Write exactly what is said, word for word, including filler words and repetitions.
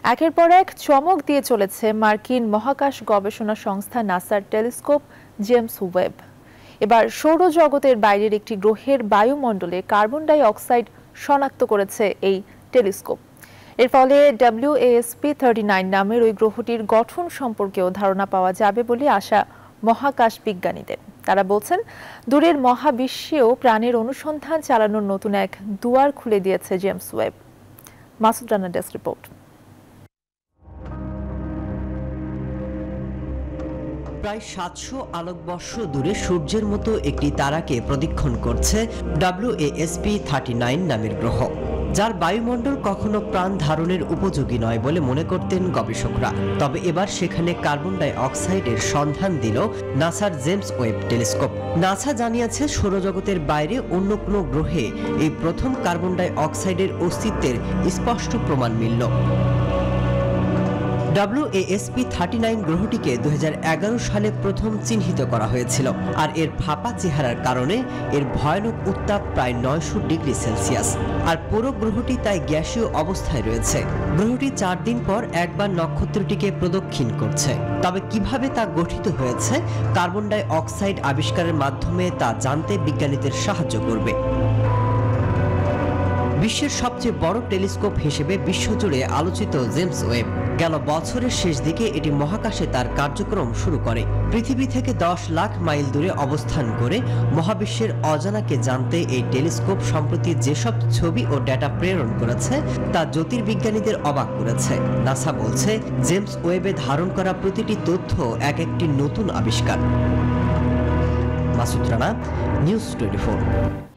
একের পর এক চমক দিয়ে চলেছে মার্কিন মহাকাশ গবেষণা সংস্থা নাসার টেলিস্কোপ জেমস ওয়েব। এবার সৌরজগতের বাইরের একটি গ্রহের বায়ুমণ্ডলে কার্বন ডাই অক্সাইড শনাক্ত করেছে এই টেলিস্কোপ। এর ফলে W A S P thirty nine নামের ওই গ্রহটির গঠন সম্পর্কেও ধারণা পাওয়া যাবে বলে আশা মহাকাশ বিজ্ঞানীদের। তারা বলছেন, দূরের মহাবিশ্বেও প্রাণের অনুসন্ধান চালানোর নতুন এক দুয়ার খুলে দিয়েছে জেমস ওয়েব। মাসুদ রানার ডেস্ক রিপোর্ট। প্রায় সাতশো আলোকবর্ষ দূরে সূর্যের মতো একটি তারাকে প্রদক্ষিণ করছে W A S P thirty nine নামের গ্রহ, যার বায়ুমণ্ডল কখনো প্রাণ ধারণের উপযোগী নয় বলে মনে করতেন গবেষকরা। তবে এবার সেখানে কার্বন ডাই অক্সাইডের সন্ধান দিল নাসার জেমস ওয়েব টেলিস্কোপ। নাসা জানিয়েছে, সৌরজগতের বাইরে অন্য কোনো গ্রহে এই প্রথম কার্বন ডাই অক্সাইডের অস্তিত্বের স্পষ্ট প্রমাণ মিলল। W A S P thirty nine গ্রহটিকে দুই হাজার এগারো সালে প্রথম চিহ্নিত করা হয়েছিল, আর এর ফাঁপা চেহারার কারণে এর ভয়ানক উত্তাপ প্রায় নয়শো ডিগ্রি সেলসিয়াস, আর পুরো গ্রহটি তাই গ্যাসীয় অবস্থায় রয়েছে। গ্রহটি চার দিন পর একবার নক্ষত্রটিকে প্রদক্ষিণ করছে। তবে কিভাবে তা গঠিত হয়েছে, কার্বন ডাই অক্সাইড আবিষ্কারের মাধ্যমে তা জানতে বিজ্ঞানীদের সাহায্য করবে। বিশ্বের সবচেয়ে বড় টেলিস্কোপ হিসেবে বিশ্বজুড়ে আলোচিত জেমস ওয়েব গেল বছরের শেষ দিকে এটি মহাকাশে তার কার্যক্রম শুরু করে। পৃথিবী থেকে দশ লাখ মাইল দূরে অবস্থান করে মহাবিশ্বের অজানাকে জানতে এই টেলিস্কোপ সম্প্রতি যেসব ছবি ও ডেটা প্রেরণ করেছে তা জ্যোতির্বিজ্ঞানীদের অবাক করেছে। নাসা বলছে, জেমস ওয়েবে ধারণ করা প্রতিটি তথ্য এক একটি নতুন আবিষ্কার। Masud Rana, news twenty four.